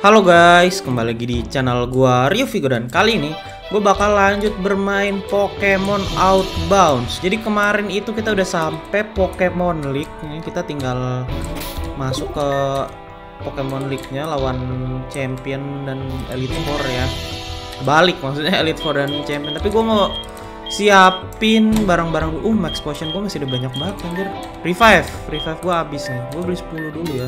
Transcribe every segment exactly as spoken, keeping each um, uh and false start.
Halo guys, kembali lagi di channel gua Rio Vigo, dan kali ini gue bakal lanjut bermain Pokemon Outbounds. Jadi kemarin itu kita udah sampai Pokemon League. Ini kita tinggal masuk ke Pokemon League-nya lawan Champion dan Elite Four ya. Balik maksudnya Elite Four dan Champion. Tapi gue mau siapin barang-barang dulu. Uh, max potion gue masih ada banyak banget anjir. Revive, revive gue habis nih. Gue beli sepuluh dulu ya.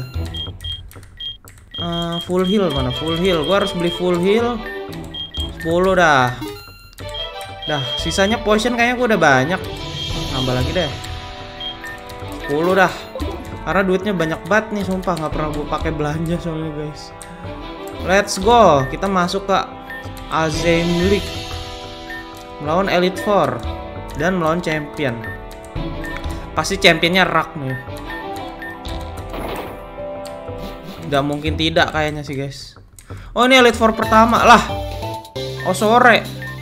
Uh, full heal mana? Full heal. Gua harus beli full heal sepuluh dah. Dah, sisanya potion kayaknya gua udah banyak. Nambah lagi deh. sepuluh dah. Karena duitnya banyak banget nih, sumpah nggak pernah gua pakai belanja soalnya, guys. Let's go. Kita masuk ke Azem League. Melawan Elite Four dan melawan Champion. Pasti championnya rak nih. Gak mungkin tidak kayaknya sih, guys. Oh, ini Elite Four pertama lah. Oh, sore.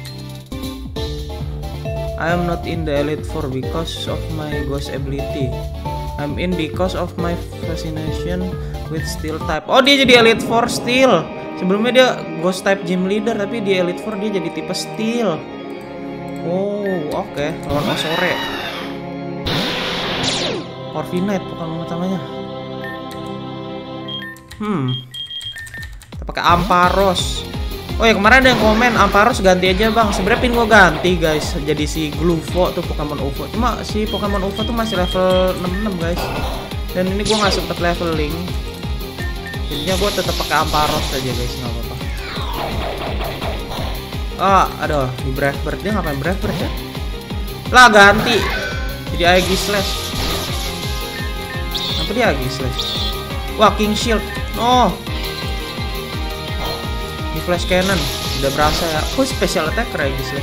I am not in the Elite Four because of my ghost ability. I'm in because of my fascination with steel type. Oh, dia jadi Elite Four steel. Sebelumnya dia ghost type gym leader, tapi di Elite Four dia jadi tipe steel. Oh, oke. Okay. Lawan Oh, sore. Corviknight bukan namanya. Hmm, kita pakai Ampharos. Oh ya, kemarin ada yang komen Ampharos ganti aja bang. Sebenarnya pin gua ganti guys, jadi si Glufo tuh Pokemon U F O. Cuma si Pokemon U F O tuh masih level enam puluh enam guys. Dan ini gua nggak sempet leveling. Jadinya gua tetap pakai Ampharos aja guys, nggak apa-apa. Ah, aduh, di Brave Bird dia ngapain Brave Bird ya? Lah ganti, jadi Aegislash. Apa dia Aegislash? Wah, King Shield. Oh, di flash cannon udah berasa ya. Oh, special attacker ya guys.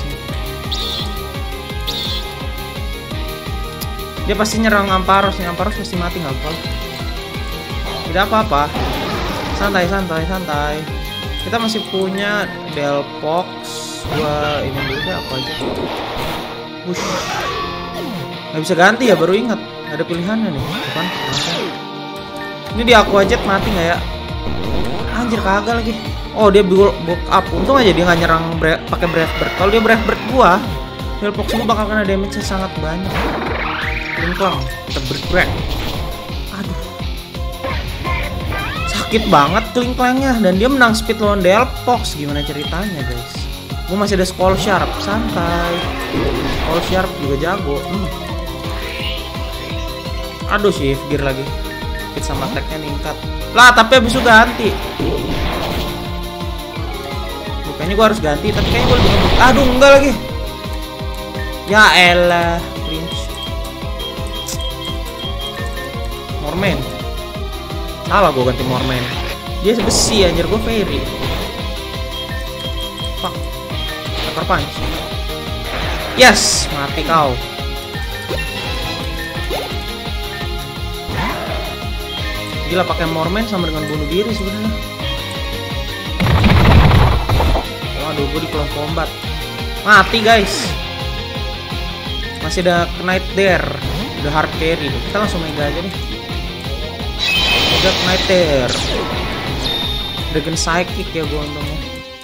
Dia pasti nyerang Ampharos nih. Ampharos pasti mati nggak apa? Tidak apa-apa. Santai, santai, santai. Kita masih punya Delpox. Gua ini dulu deh, apa aja. Wush. Nggak bisa ganti ya, baru ingat. Ada pilihannya nih, bukan? Ini di Aqua Jet mati nggak ya? Anjir, kagak lagi. Oh, dia bulk up. Untung aja dia nggak nyerang pakai Brave Bird. Kalau dia Brave Bird gua, Delpox gua bakal kena damage sangat banyak. Klinklang, kita bergerak. Aduh, sakit banget Klinklangnya. Dan dia menang speed lawan Delpox. Gimana ceritanya guys? Gua masih ada Skull Sharp, santai. Skull Sharp juga jago. Hmm. Aduh, shift gear lagi. Speed sama attack-nya meningkat. Lah, tapi habis itu ganti. Bukannya gua harus ganti, tapi kayaknya gua lebih ngebut. Aduh, enggak lagi. Ya elah, cringe. Morman. Salah gua ganti Morman. Dia besi anjir, gua fairy. Fuck. Sucker punch. Yes, mati kau. Gila, pakai Morman sama dengan bunuh diri sebenarnya. Waduh, gue di close combat. Mati guys. Masih ada Knight Dare. Udah hard carry. Kita langsung mega aja nih. Udah Knight Dare. Dragon Psychic ya gue untungnya.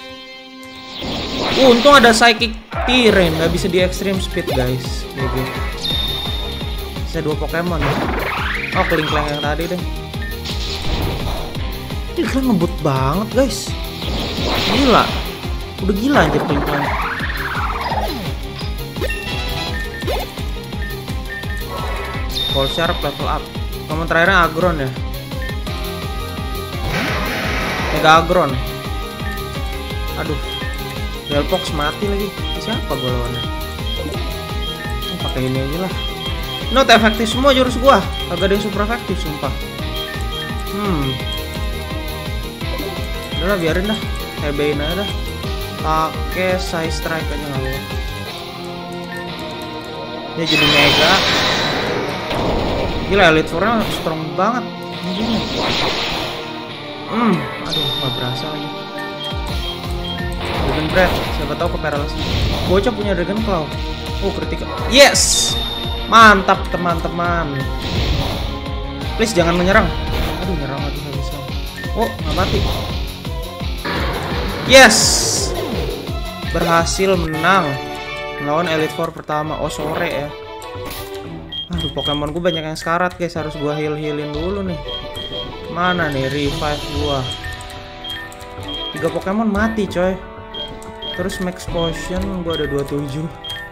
Uh, untung ada Psychic Terrain. Gak bisa di extreme speed guys. Gitu. Bisa dua Pokemon ya. Oh, Klinklang yang tadi deh. Ini keren, ngebut banget guys. Gila. Udah gila anjir Klinklang. Full Sharp level up. Pokemon terakhirnya Aggron ya. Mega Aggron. Aduh, Delpox mati lagi. Siapa gue lawannya? Pakai ini aja lah. Not efektif semua jurus gua. Agak ada yang super efektif sumpah. Hmm. Udah lah, biarin dah. Hebein aja dah. Pakai Side Strike aja nggak apa. Dia jadi mega. Gila, Elite Four-nya strong banget. Gini. Hmm, aduh, nggak berasa lagi. Dragon Breath, siapa tahu ke Paralysis. Bocah punya Dragon Claw. Oh, kritikal. Yes, mantap teman-teman. Please jangan menyerang. Aduh, nyerang lagi nggak bisa. Oh, nggak mati. Yes, berhasil menang melawan Elite Four pertama. Oh sore ya. Aduh, Pokemon gue banyak yang sekarat guys, harus gua heal-healin dulu nih. Mana nih revive gua? Tiga Pokemon mati coy. Terus max potion gua ada dua puluh tujuh.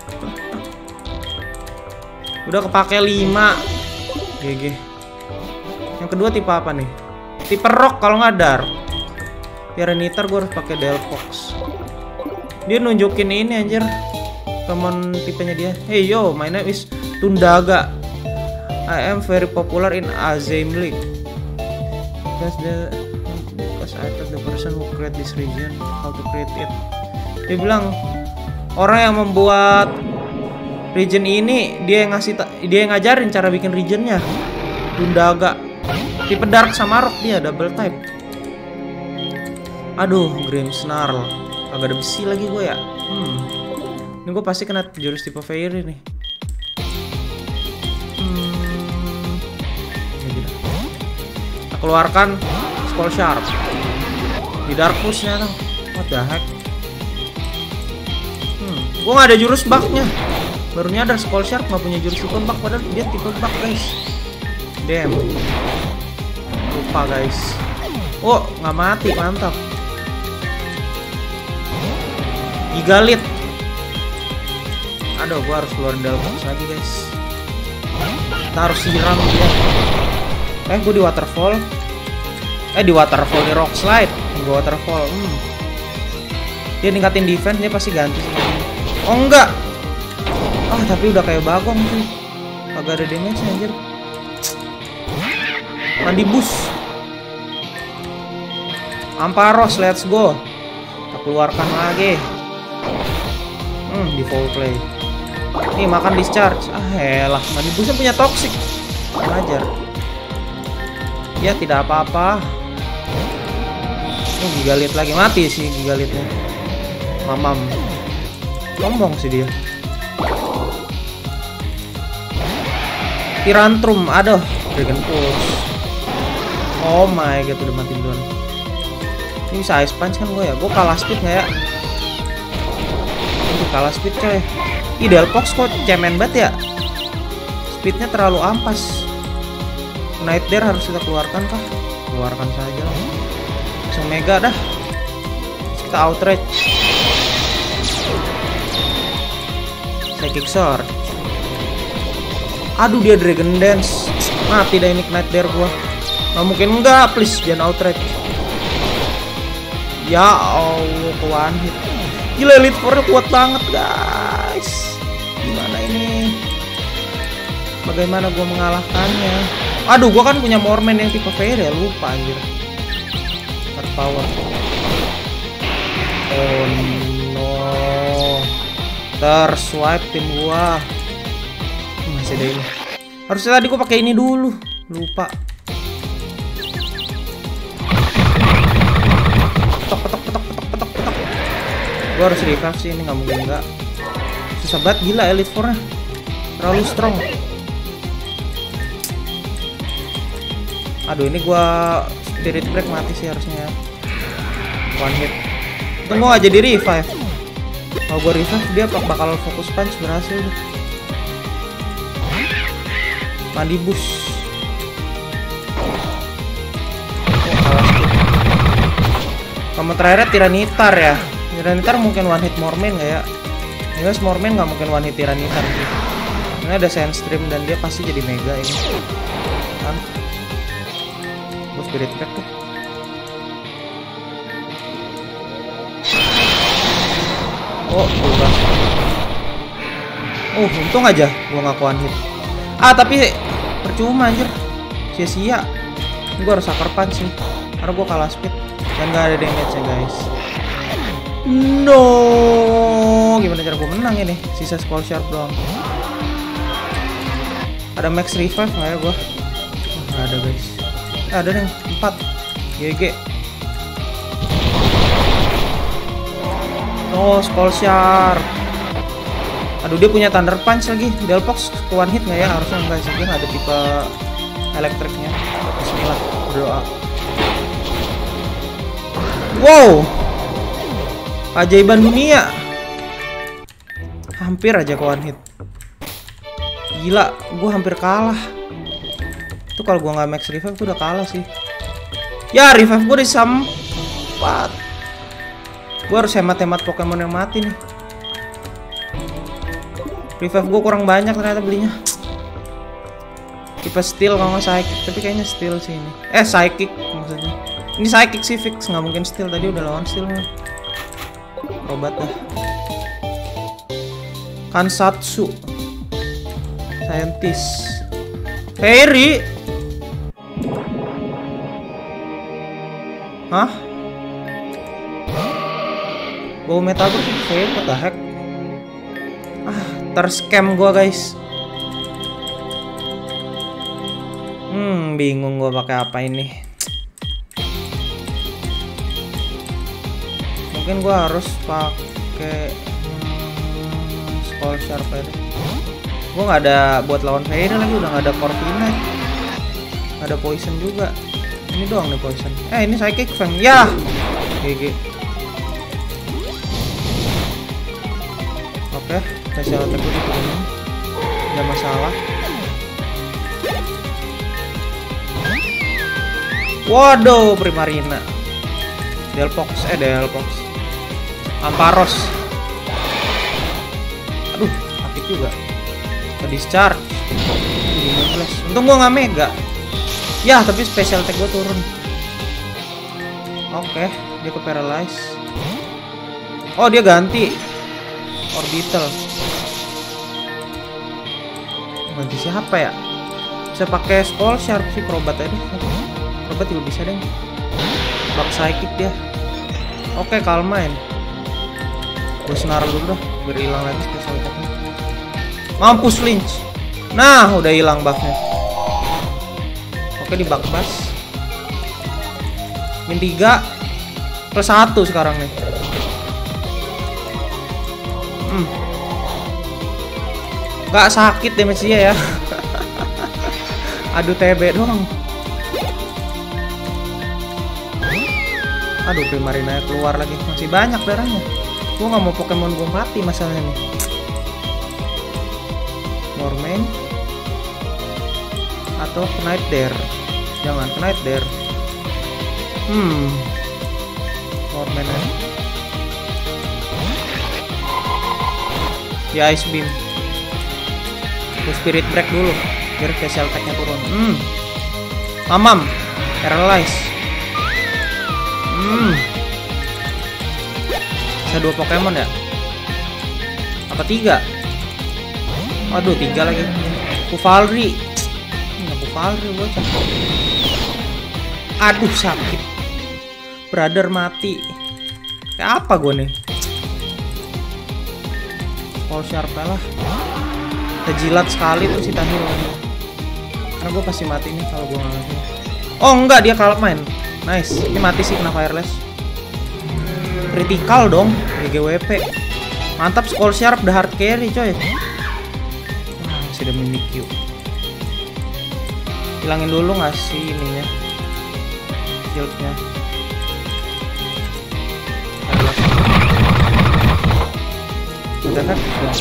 Udah kepake lima. G G. Yang kedua tipe apa nih? Tipe rock kalau nggak dark. Tyranitar gue harus pakai Delphox. Dia nunjukin ini anjir. Pokemon tipenya dia. Hey yo, my name is Tundaga. I am very popular in Azam League. Because the because I thought the person who create this region how to create it. Dia bilang orang yang membuat region ini dia yang ngasih dia yang ngajarin cara bikin regionnya. Tundaga. Tipe dark sama rock dia double type. Aduh, Grimmsnarl. Agak ada besi lagi gue ya. Hmm. Ini gue pasti kena jurus tipe Fairy nih. Hmm. Kita keluarkan Skull Sharp. Di Dark Push-nya tuh. What the heck? Hmm. Gue gak ada jurus bug-nya. Baru nyadar Skull Sharp gak punya jurus tipe bug. Padahal dia tipe bug guys. Damn. Lupa guys. Oh, gak mati. Mantap. Gigalit. Aduh, gua harus keluarin Delphox lagi guys. Kita harus siram dia. Eh, gua di waterfall. Eh, di waterfall di rock slide. Gua waterfall. Hmm. Dia ningkatin defense, dia pasti ganti sama ini. Oh enggak. Ah, tapi udah kayak bagong tuh. Kagak ada damage anjir. Mandi bus. Amparos, let's go. Kita keluarkan lagi. Hmm, di full play. Nih makan discharge. Ah elah, Mandi busnya punya toxic. Wajar. Ya tidak apa-apa. Oh, Gigalit lagi mati sih Gigalitnya. Mamam. Sombong sih dia. Tyrantrum, aduh, Dragon Pulse. Oh my god, udah mati duluan. Ini bisa Ice Punch kan gue ya? Gue kalah speed nggak ya? Ini kalah speed coy. Ih, Delphox kok cemen banget ya? Speednya terlalu ampas. Night Dare harus kita keluarkan kah? Keluarkan saja. Langsung mega dah. Terus kita outrage. Psychic Sword. Aduh, dia Dragon Dance. Mati dah ini Night Dare gua. Nah, mungkin enggak, please jangan outrage. Ya Allah, ke one hit. Gila, Elite Four-nya kuat banget guys. Gimana ini? Bagaimana gua mengalahkannya? Aduh, gua kan punya Morman yang tipe Fairy ya, lupa anjir. Terpower. Oh no. Terswipe tim gua. Masih ada ini. Harusnya tadi gua pakai ini dulu. Lupa. Petok petok petok petok petok petok. Gua harus revive sih, ini nggak mungkin enggak. Susah banget gila Elite Four-nya. Terlalu strong. Aduh, ini gua Spirit Break mati sih harusnya. One hit. Itu gua nggak jadi revive. Kalau gua revive dia bakal fokus punch berhasil. Mandi bus. Kamu terakhir Tyranitar ya. Tyranitar mungkin one hit Morman nggak ya? Jelas Morman nggak mungkin one hit Tyranitar sih. Ini ada Sandstream dan dia pasti jadi mega ini. Kan? Gue Spirit Pack tuh. Oh, udah. Oh, untung aja gua nggak one hit. Ah, tapi percuma anjir. Sia-sia. Gua harus sucker punch sih. Karena gua kalah speed dan gak ada damage ya, guys. No. Gimana cara gua menang ini? Sisa Skull Sharp doang. Ada max revive nggak ya gua? Nggak ada, guys. Ah, ada nih empat. G G. Oh, Skull Sharp. Aduh, dia punya Thunder Punch lagi. Delphox ke one hit nggak ya? Harusnya enggak sih. Dia nggak ada tipe elektriknya. Bismillah, berdoa. Wow, Keajaiban dunia. Hampir aja ke one hit. Gila, gue hampir kalah. Itu kalau gue nggak max revive, gue udah kalah sih. Ya, revive gue disempat. Gue harus hemat-hemat Pokemon yang mati nih. Revive gue kurang banyak ternyata belinya. Tipe steel kalau nggak psychic, tapi kayaknya steel sih ini. Eh, psychic maksudnya. Ini psychic sih fix, nggak mungkin steel. Tadi udah lawan steel mah. Obat dah. Kansatsu. Scientist. Fairy. Hah? Bau Metagross itu Fairy, what the heck? Ah, terscam gua guys. Hmm, bingung gua pakai apa ini. Mungkin gua harus pakai hmm, Skull Sharp aja. Gua nggak ada buat lawan Fairy lagi, udah nggak ada Corviknight, nggak ada Poison juga. Ini doang nih Poison. Eh, ini Psychic Fang. Ya, G G. Oke, special attack gue diturunin. Gak masalah. Waduh, Primarina. Delpox, eh Delpox. Amparos. Aduh, sakit juga. Ke discharge. Untung gua nggak mega. Ya, tapi special attack gua turun. Oke, dia ke paralyze. Oh, dia ganti orbital. Ganti siapa ya? Bisa pakai Skull Sharp sih, Crobat aja. Crobat juga bisa deh. Bak psychic dia. Oke, Calmine. Gue senar dulu dah, biar hilang lagi special attack-nya. Mampus flinch. Nah, udah hilang buff-nya. Oke, di bak bas. Min tiga plus satu sekarang nih. Hmm. Gak sakit damage dia ya. Aduh, T B doang. Aduh, Primarina keluar lagi. Masih banyak darahnya. Gue gak mau Pokemon gue mati masalahnya nih. Mormain atau Knight Dare. Jangan Knight Dare. Hmm. Mormain aja. Ya, Ice Beam. Gue Spirit Break dulu biar special attack-nya turun. Hmm. Mamam. Paralyze. Hmm. Bisa dua Pokemon ya? Apa tiga? Aduh, tiga lagi. Kufalri. Nggak Kufalri gue. Aduh, sakit. Brother mati. Kayak apa gue nih? Skull Sharp lah. Kita jilat sekali tuh si Tahir. Karena gue pasti mati nih kalau gue nggak. Oh enggak, dia Calmine. Nice. Ini mati sih kena Fireless. Critical dong, G G W P. Mantap, Skull Sharp the hard carry coy. Wah, masih ada Mimikyu. Hilangin dulu nggak sih ininya, shieldnya. Udah kan?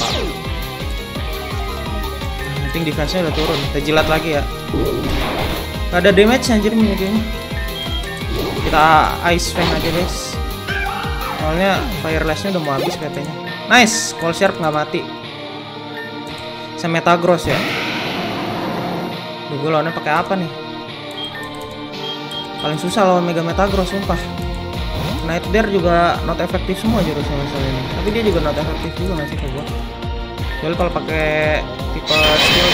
Penting defense-nya udah turun. Kita jilat lagi ya. Gak ada damage anjir Mimikyu-nya. Kita Ice Fang aja guys. Soalnya Fireless-nya udah mau habis katanya. Nice, Skull Sharp nggak mati. Saya Metagross ya. Duh, gue lawannya pakai apa nih? Paling susah lawan Mega Metagross, sumpah. Night Dare juga not efektif semua jurusnya masalah ini. Tapi dia juga not efektif juga nggak sih ke gue. Jadi kalau pakai tipe skill.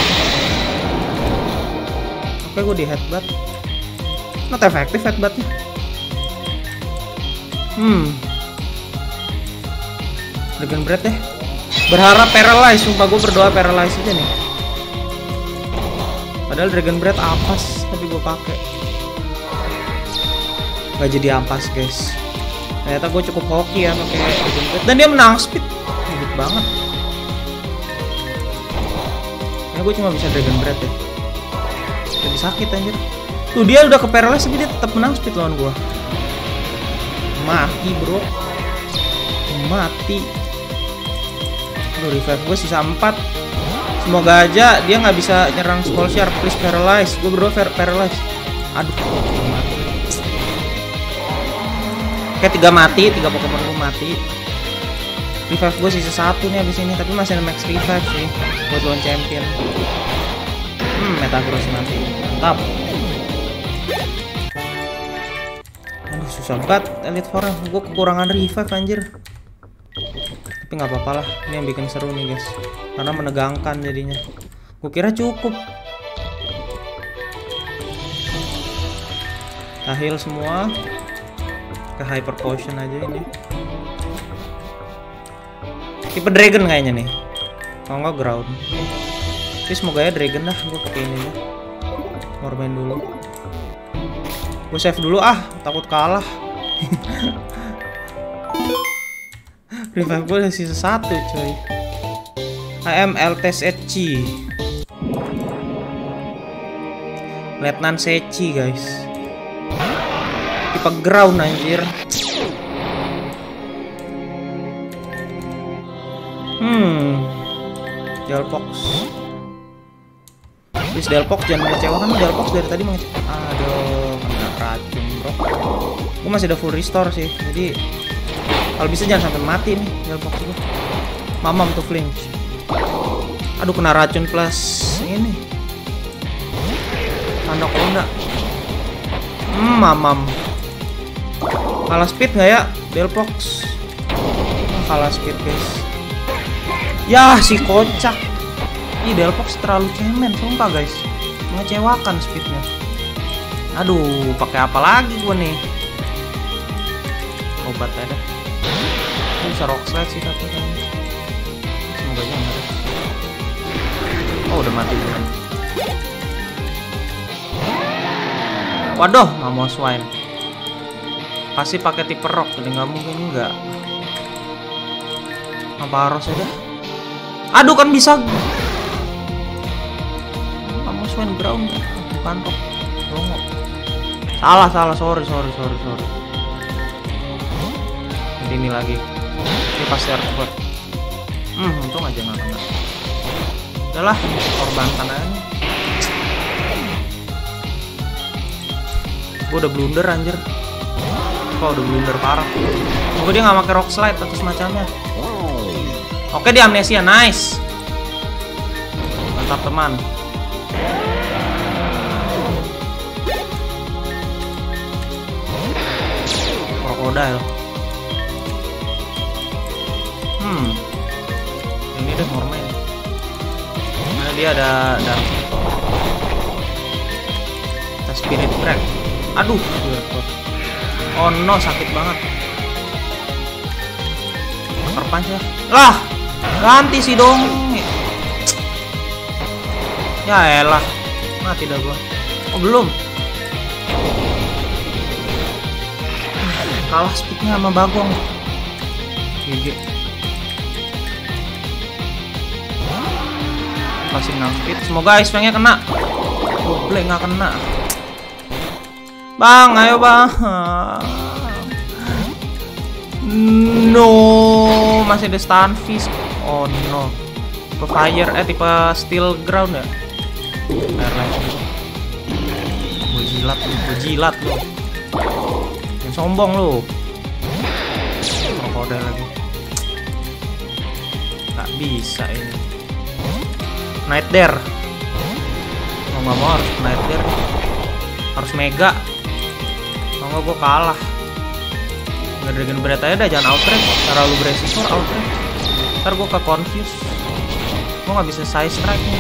Oke, gue di headbutt. Not efektif headbuttnya. Hmm. Dragon Breath deh. Berharap paralyze, sumpah gue berdoa paralyze aja nih. Padahal Dragon Breath ampas, tapi gue pakai. Gak jadi ampas guys. Ternyata gue cukup hoki ya pakai Dragon Breath. Dan dia menang speed, ribet banget. Ya gue cuma bisa Dragon Breath ya. Jadi sakit anjir. Tuh dia udah ke paralyze tapi dia tetap menang speed lawan gue. Mati bro. Mati. Aduh, revive gue sisa empat. Semoga aja dia nggak bisa nyerang Skullshark. Please paralyze. Gue berdua paralyze. Aduh, mati. Oke, tiga mati, tiga Pokemon gue mati. Revive gue sisa satu nih abis ini, tapi masih ada max revive sih buat lawan champion. Hmm, Metagross mati. Mantap. Aduh, susah banget Elite Four. Gue kekurangan revive anjir. Tapi nggak apa-apa lah, ini yang bikin seru nih guys, karena menegangkan jadinya. Gue kira cukup. Kita heal semua ke Hyper Potion aja ini. Tipe Dragon kayaknya nih, kalau nggak Ground. Tapi semoga ya Dragon dah. Gue pakai ini ya. Warmain dulu. Gue save dulu ah, takut kalah. Revive gue udah sisa satu coy. I am Eltes Echi, Letnan Sechi guys. Tipe Ground anjir. Hmm Delpox. Please Delpox jangan mengecewakan. Delpox dari tadi mengecewakan. Aduh, kena racun bro. Gue masih ada full restore sih, jadi kalau bisa jangan sampai mati nih Delpox gue. Mamam tuh flinch. Aduh, kena racun plus ini. Anaconda. Hmm, mamam. Kalah speed nggak ya Delpox? Kalah speed guys. Ya si kocak. Ih, Delpox terlalu cemen sumpah guys. Mengecewakan speednya. Aduh, pakai apa lagi gue nih? Obat ada. Bisa rock slide sih tapi kan. Semoga aja enggak. Oh, udah mati beneran. Waduh, Mamo Swine. Pasti pakai tipe rock, jadi nggak mungkin enggak. Apa harus aja? Aduh, kan bisa. Mamo Swine ground, bukan rock. Longo. Salah, salah, sorry, sorry, sorry, sorry. Ini lagi. Ini pasti harus buat. Hmm, untung aja nggak kena. Udahlah, korbankan aja. Gue udah blunder anjir. Kok udah blunder parah. Semoga dia nggak pakai rock slide atau semacamnya. Oke, dia amnesia, nice. Mantap teman. Crocodile. Hmm, ini deh Mormain. Mana dia ada ada. Kita Spirit Break. Aduh, oh no, sakit banget. Sucker Punch ya. Lah, ganti sih dong. Ya elah, mati dah gua. Oh belum. Kalah speednya sama Bagong. G G. Masih enam speed. Semoga Ice Fang-nya kena. Goblok nggak kena. Bang, ayo bang. No, masih ada Stunfisk. Oh no. Tipe Fire, eh tipe Steel Ground ya. Airline. Gue jilat, gue jilat lo. Yang sombong lo. Krokodil lagi. Gak bisa ini. Night Dare. Mau nggak mau harus Night Dare. Harus Mega. Mau nggak gue kalah. Nggak Dragon Breath aja dah, jangan outrage. Cara lu beresisor outrage. Ntar gue ke confuse. Gue nggak bisa side strike nih.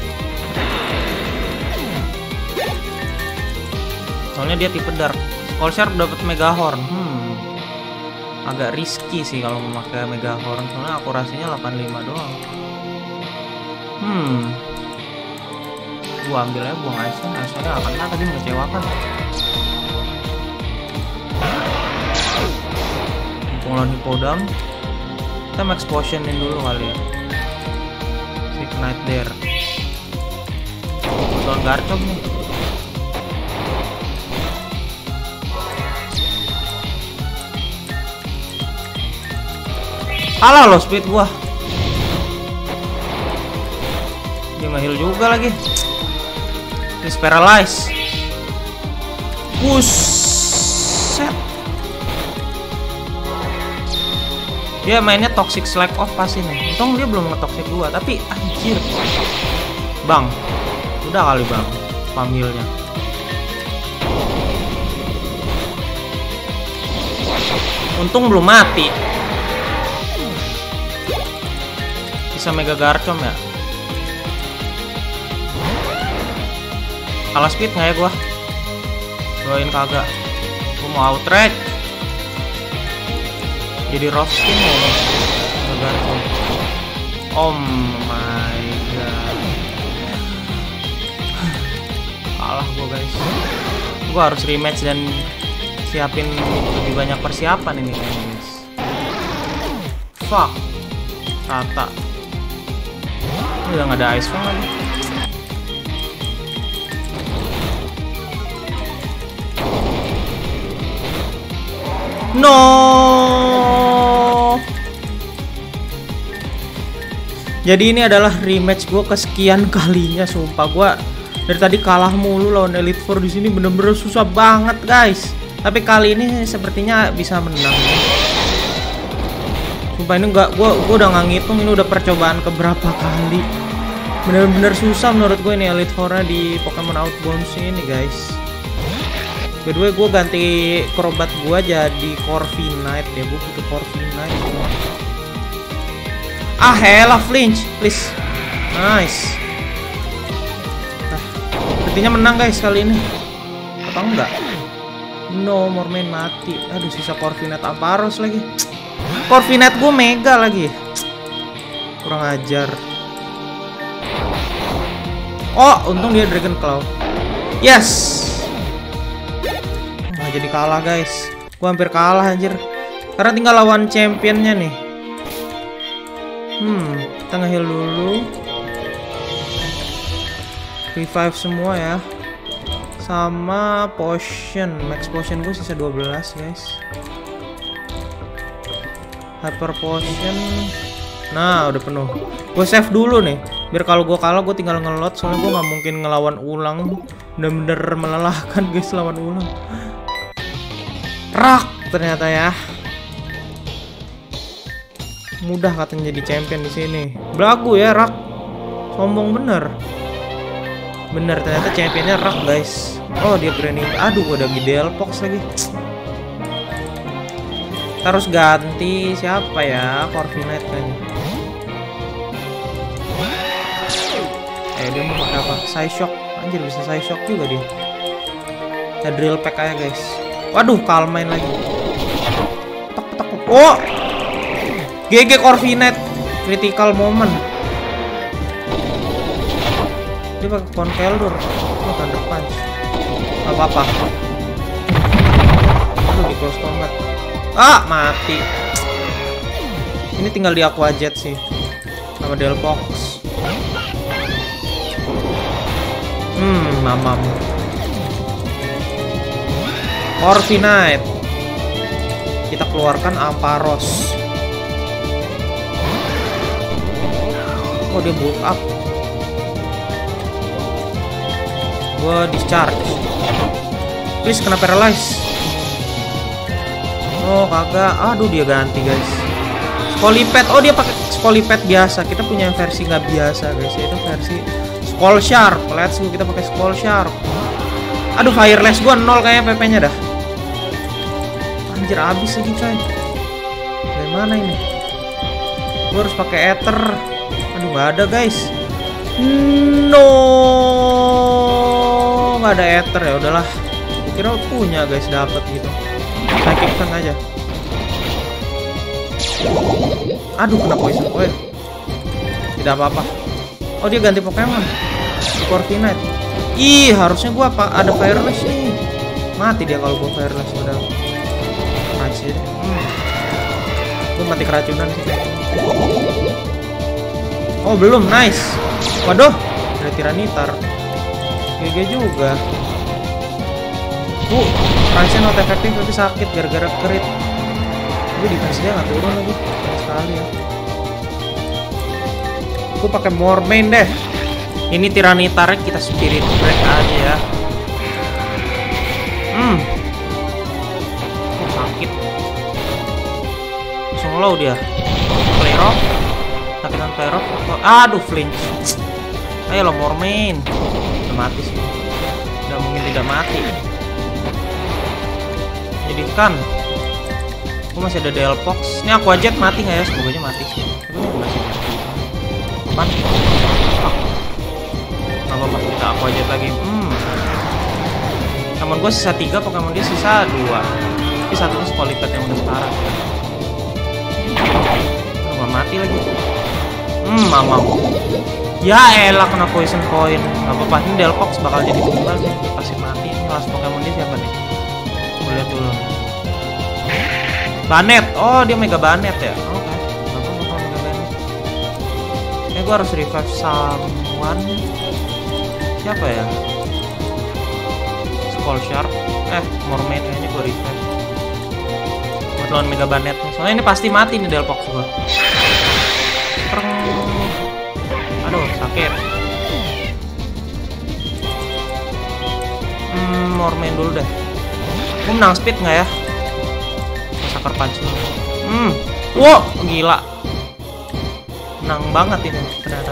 Soalnya dia tipe dark. Skullshark dapat Mega Horn. Hmm. Agak risky sih kalau memakai Mega Horn. Soalnya akurasinya delapan puluh lima doang. Hmm. Gua ambil aja, buang ice nya. Ice nya akan kena, tadi mengecewakan. Mumpung lawan Hippodam, kita max potionin dulu kali ya. Sick Night Dare. Lawan Garchomp nih. Alah lo speed gua. Dia nge-heal juga lagi. Please paralyze. Buset. Dia mainnya toxic slack off pasti nih. Untung dia belum nge-toxic gua, tapi anjir. Bang. Udah kali bang. Pamilnya. Untung belum mati. Bisa mega garcom ya. Kalah speed nggak ya gua? Doain kagak. Gua mau outrage. Jadi roasting ya. Mega garcom. Oh my god. Kalah gua guys. Gua harus rematch dan siapin lebih banyak persiapan ini guys. Fuck. Rata. Udah nggak ada ice fang lagi. No. Jadi ini adalah rematch gue kesekian kalinya, sumpah gue dari tadi kalah mulu lawan Elite Four di sini, bener-bener susah banget guys. Tapi kali ini sepertinya bisa menang. Sumpah ini nggak, gue gue udah nggak ngitung ini udah percobaan keberapa kali. Bener-bener susah menurut gue ini Elite Four-nya di Pokemon Outbound ini guys. By the way, gue ganti Crobat gue jadi Corviknight ya, gue butuh Corviknight. Ah helah, flinch, please. Nice. Nah, sepertinya menang guys kali ini. Atau enggak? No, Mormain mati. Aduh, sisa Corviknight Amparos lagi. Corviknight gue mega lagi. Kurang ajar. Oh, untung dia Dragon Claw. Yes. Nah, jadi kalah guys. Gue hampir kalah anjir. Karena tinggal lawan championnya nih. Hmm, kita nge-heal dulu. Revive semua ya. Sama potion, max potion gue sisa dua belas guys. Hyper potion. Nah udah penuh. Gue save dulu nih, biar kalau gue kalah gue tinggal ngelot. Soalnya gue nggak mungkin ngelawan ulang. Bener-bener melelahkan guys lawan ulang. Rak ternyata ya. Mudah katanya jadi champion di sini. Belagu ya Rak. Sombong bener. Bener ternyata championnya Rak guys. Oh dia berani. Aduh udah Delpox lagi. Terus ganti siapa ya? Corviknight kayaknya. Eh dia mau pakai apa? Psyshock. Anjir bisa Psyshock juga dia. Kita drill pack aja guys. Waduh Calmine lagi. Tek tek. Oh G G Corviknight. Critical moment. Dia pakai Conkeldurr. Oh Thunder Punch. Gak apa-apa. Aduh di close combat. Ah mati. Ini tinggal di Aqua Jet sih. Sama Delpox. Hmm mamam. Corviknight. Kita keluarkan Amparos. Oh dia bulk up. Gue discharge. Please kena paralyze. Oh kagak. Aduh dia ganti guys. Scolipede. Oh dia pakai Scolipede biasa. Kita punya versi nggak biasa guys. Itu versi Skull Sharp. Let's go kita pakai Skull Sharp. Aduh Fireless gue nol kayaknya P P-nya dah. Anjir abis lagi coy. Bagaimana ini? Gue harus pakai Ether. Aduh nggak ada guys. No, nggak ada Ether ya udahlah. Kira punya guys dapat gitu. Psychic Fan aja. Aduh kena poison coil. Tidak apa-apa. Oh dia ganti Pokemon. Corviknight. Ih harusnya gua apa ada Fireless nih. Mati dia kalau gua Fireless udah. Masih. Hmm. Gua mati keracunan sih. Oh belum, nice. Waduh, ada Tiranitar. G G juga. Uh, range not efektif tapi sakit gara-gara crit. Gue defense dia nggak turun lagi sama sekali ya. Gue pakai Mormain deh. Ini Tyranitar kita Spirit Break aja ya. Hmm. Oh, sakit. Langsung low dia. Playrop. Sakitan Playrop. Oh, aduh flinch. Ayo lo Mormain. Udah mati sih. Udah mungkin tidak mati. Menyedihkan. Gue masih ada Delphox. Ini aku aja mati nggak ya? Semoga aja mati. Tapi masih mati. Apaan? Oh. Gak apa-apa, kita aku aja lagi. Hmm. Pokemon gue sisa tiga, Pokemon dia sisa dua. Tapi satunya Squalicat yang udah sekarang. Aduh, gak mati lagi. Hmm, mau. Ya elah kena poison point. Gak apa-apa, ini Delphox bakal jadi tumbal sih. Pasti mati. Ini last Pokemon dia siapa nih? Gue lihat dulu. Banet. Oh, dia Mega Banet ya. Oke. Okay. Gak apa-apa kalau Mega Banet. Kayaknya gue harus revive someone. Siapa ya? Skull Shark. Eh, Mormain kayaknya gue revive. Buat lawan Mega Banet. Soalnya ini pasti mati nih Delphox gue. Pereng. Aduh, sakit. Hmm, Mormain dulu deh. Gue menang speed nggak ya? Sucker Punch. Hmm, wow, gila. Menang banget ini ternyata.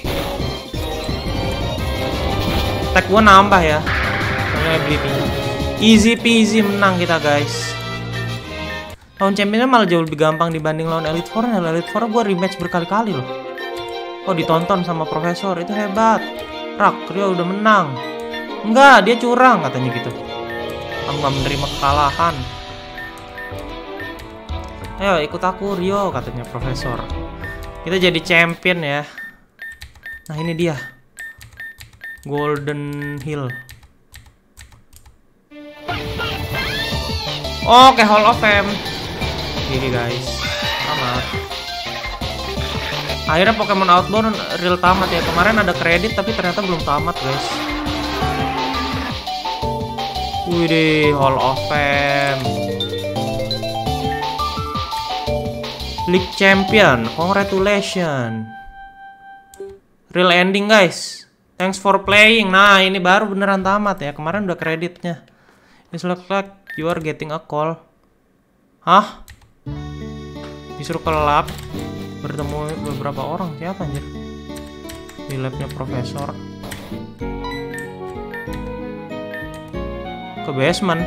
Attack gue nambah ya. Soalnya ability. Easy peasy menang kita guys. Lawan championnya malah jauh lebih gampang dibanding lawan Elite Four. Nah, Elite Four gue rematch berkali-kali loh. Oh, ditonton sama Profesor, itu hebat. Rak, dia udah menang. Enggak, dia curang katanya gitu. Kamu gak menerima kekalahan. Ayo ikut aku Rio katanya Profesor. Kita jadi champion ya. Nah ini dia Golden Hill. Oke, Hall of Fame. Gini guys, tamat. Akhirnya Pokemon Outbound real tamat ya. Kemarin ada kredit tapi ternyata belum tamat guys. Widih, Hall of Fame. League Champion, congratulations. Real ending guys. Thanks for playing. Nah ini baru beneran tamat ya. Kemarin udah kreditnya. It looks like you are getting a call. Hah? Disuruh ke lab. Bertemu beberapa orang. Siapa anjir? Di labnya Profesor. Ke basement.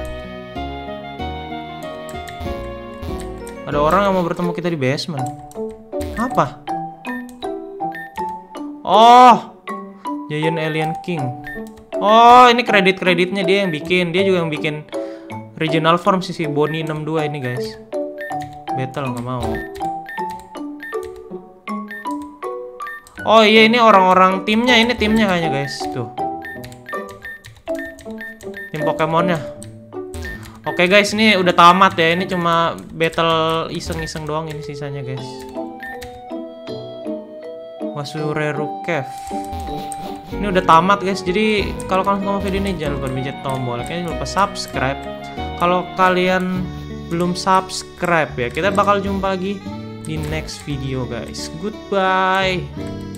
Ada orang yang mau bertemu kita di basement. Apa? Oh, Giant Alien King. Oh, ini kredit-kreditnya dia yang bikin. Dia juga yang bikin regional form sisi Bonnie enam dua ini guys. Battle nggak mau. Oh iya, ini orang-orang timnya. Ini timnya kayaknya guys. Tuh, tim Pokemonnya. Oke guys, ini udah tamat ya. Ini cuma battle iseng-iseng doang ini sisanya guys. Wasureru Cave. Ini udah tamat guys. Jadi kalau kalian suka video ini jangan lupa pencet tombol, jangan lupa subscribe. Kalau kalian belum subscribe ya, kita bakal jumpa lagi di next video guys. Goodbye.